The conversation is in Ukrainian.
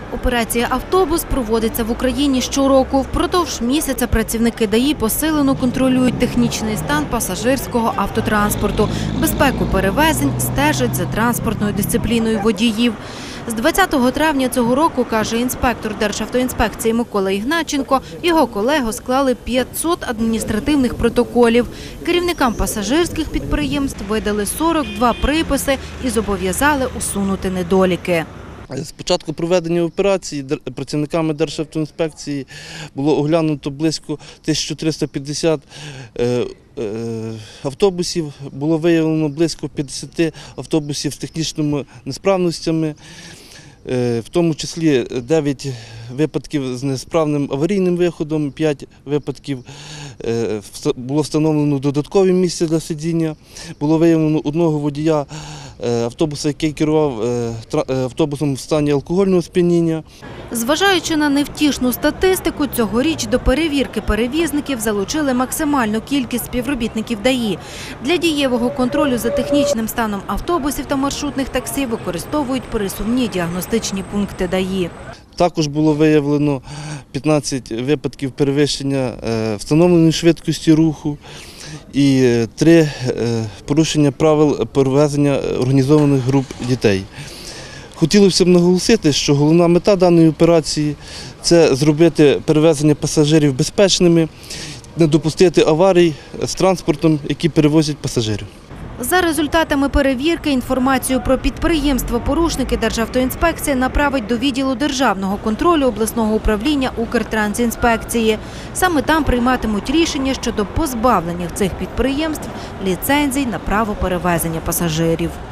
Операція «Автобус» проводиться в Україні щороку. Впродовж місяця працівники ДАІ посилено контролюють технічний стан пасажирського автотранспорту, безпеку перевезень, стежать за транспортною дисципліною водіїв. З 20 травня цього року, каже інспектор Державтоінспекції Микола Ігнатченко, його колеги склали 500 адміністративних протоколів. Керівникам пасажирських підприємств видали 42 приписи і зобов'язали усунути недоліки. З початку проведення операції працівниками Державтоінспекції було оглянуто близько 1350 автобусів, було виявлено близько 50 автобусів з технічними несправностями, в тому числі 9 випадків з несправним аварійним виходом, 5 випадків було встановлено додаткові місця для сидіння, було виявлено одного водія автобуса, який керував автобусом в стані алкогольного сп'яніння. Зважаючи на невтішну статистику, цьогоріч до перевірки перевізників залучили максимальну кількість співробітників ДАІ. Для дієвого контролю за технічним станом автобусів та маршрутних таксі використовують пересувні діагностичні пункти ДАІ. Також було виявлено 15 випадків перевищення встановленої швидкості руху і 3 порушення правил перевезення організованих груп дітей. Хотілося б наголосити, що головна мета даної операції – це зробити перевезення пасажирів безпечними, не допустити аварій з транспортом, які перевозять пасажирів. За результатами перевірки інформацію про підприємство-порушники Державтоінспекція направить до відділу державного контролю обласного управління Укртрансінспекції. Саме там прийматимуть рішення щодо позбавлення цих підприємств ліцензій на право перевезення пасажирів.